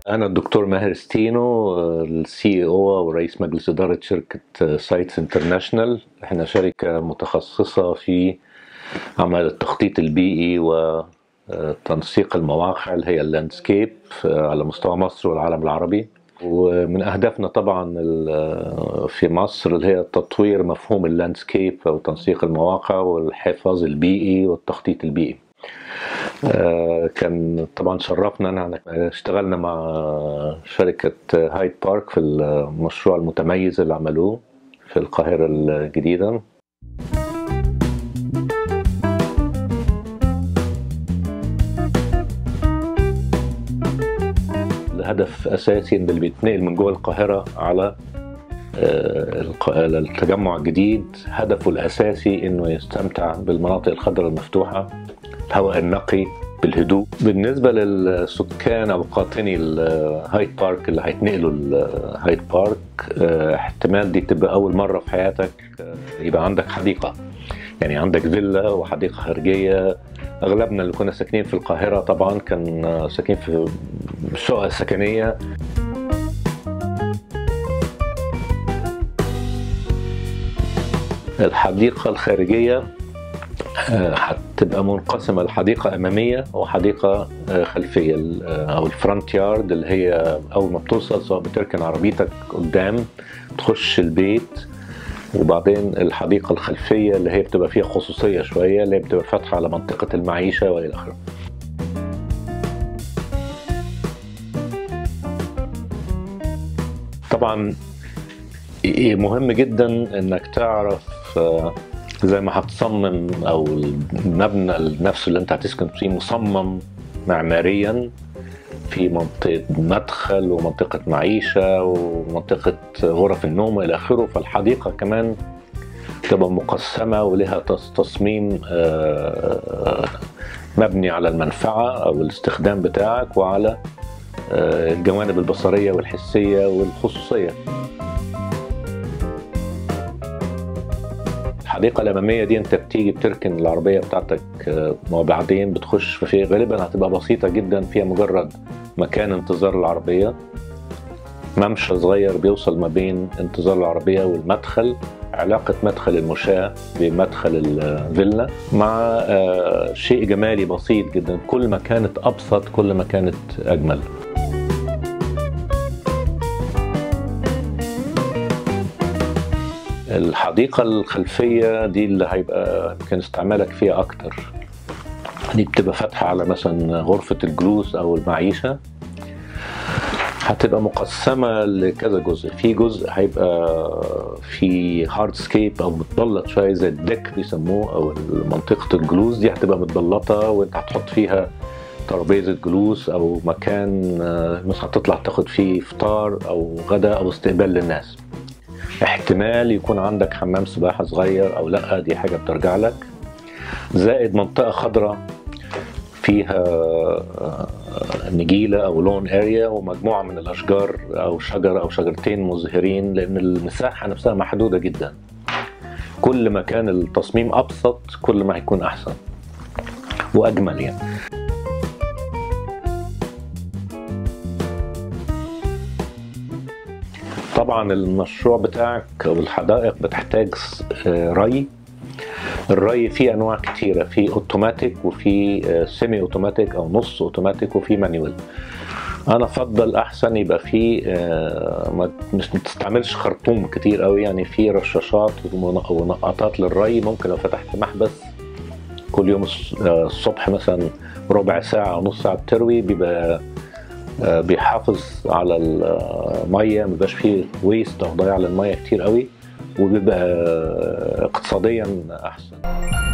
أنا الدكتور ماهر ستينو، السي او ورئيس مجلس إدارة شركة سايتس انترناشونال. احنا شركة متخصصة في عمل التخطيط البيئي وتنسيق المواقع اللي هي اللاندسكيب على مستوى مصر والعالم العربي. ومن أهدافنا طبعا في مصر اللي هي تطوير مفهوم اللاندسكيب أو تنسيق المواقع والحفاظ البيئي والتخطيط البيئي. كان طبعا شرفنا ان اشتغلنا مع شركة هايد بارك في المشروع المتميز اللي عملوه في القاهرة الجديدة. الهدف أساسي ان اللي بيتنقل من جوه القاهرة على التجمع الجديد هدفه الأساسي انه يستمتع بالمناطق الخضراء المفتوحة، الهواء النقي، بالهدوء. بالنسبة للسكان أو قاطني الهايد بارك اللي هيتنقلوا الهايد بارك، احتمال دي تبقى أول مرة في حياتك يبقى عندك حديقة، يعني عندك فيلا وحديقة خارجية. أغلبنا اللي كنا ساكنين في القاهرة طبعا كان ساكنين في شقق سكنية. الحديقة الخارجية هتبقى منقسمة لحديقة أمامية وحديقة خلفية، أو الفرونت يارد اللي هي أول ما بتوصل سواء بتركن عربيتك قدام تخش البيت، وبعدين الحديقة الخلفية اللي هي بتبقى فيها خصوصية شوية اللي هي بتبقى فاتحة على منطقة المعيشة وإلى آخره. طبعا مهم جدا إنك تعرف زي ما هتصمم او المبنى نفسه اللي انت هتسكن فيه مصمم معماريا في منطقة مدخل ومنطقة معيشة ومنطقة غرف النوم والى اخره، فالحديقة كمان تبقى مقسمة ولها تصميم مبني على المنفعة او الاستخدام بتاعك وعلى الجوانب البصرية والحسية والخصوصية. الحديقة الأمامية دي أنت بتيجي بتركن العربية بتاعتك وبعدين بتخش في غالبا هتبقى بسيطة جدا، فيها مجرد مكان انتظار العربية، ممشى صغير بيوصل ما بين انتظار العربية والمدخل، علاقة مدخل المشاة بمدخل الفيلا مع شيء جمالي بسيط جدا. كل ما كانت أبسط كل ما كانت أجمل. الحديقة الخلفية دي اللي هيبقى يمكن استعمالك فيها أكتر، دي بتبقى فاتحة على مثلا غرفة الجلوس أو المعيشة، هتبقى مقسمة لكذا جزء. في جزء هيبقى في هاردسكيب أو متبلط شوية زي الديك بيسموه، أو منطقة الجلوس دي هتبقى متبلطة وأنت هتحط فيها ترابيزة جلوس أو مكان مثلا هتطلع تاخد فيه فطار أو غدا أو استقبال للناس. احتمال يكون عندك حمام سباحة صغير أو لأ، دي حاجة بترجع لك. زائد منطقة خضراء فيها نجيلة أو لون اريا ومجموعة من الأشجار أو شجر أو شجرتين مزهرين، لأن المساحة نفسها محدودة جدا. كل ما كان التصميم أبسط كل ما هيكون أحسن وأجمل يعني. طبعا المشروع بتاعك او الحدائق بتحتاج ري. الري فيه انواع كتيره، في اوتوماتيك وفي سيمي اوتوماتيك او نص اوتوماتيك وفي مانيوال. انا افضل احسن يبقى في مش تستعملش خرطوم كتير قوي، يعني في رشاشات ونقطات للري. ممكن لو فتحت محبس كل يوم الصبح مثلا ربع ساعه او نص ساعه بتروي، بيبقى بيحافظ على الميه، مبيبقاش فيه ويست او ضياع للميه كتير قوي، وبيبقى اقتصاديا احسن.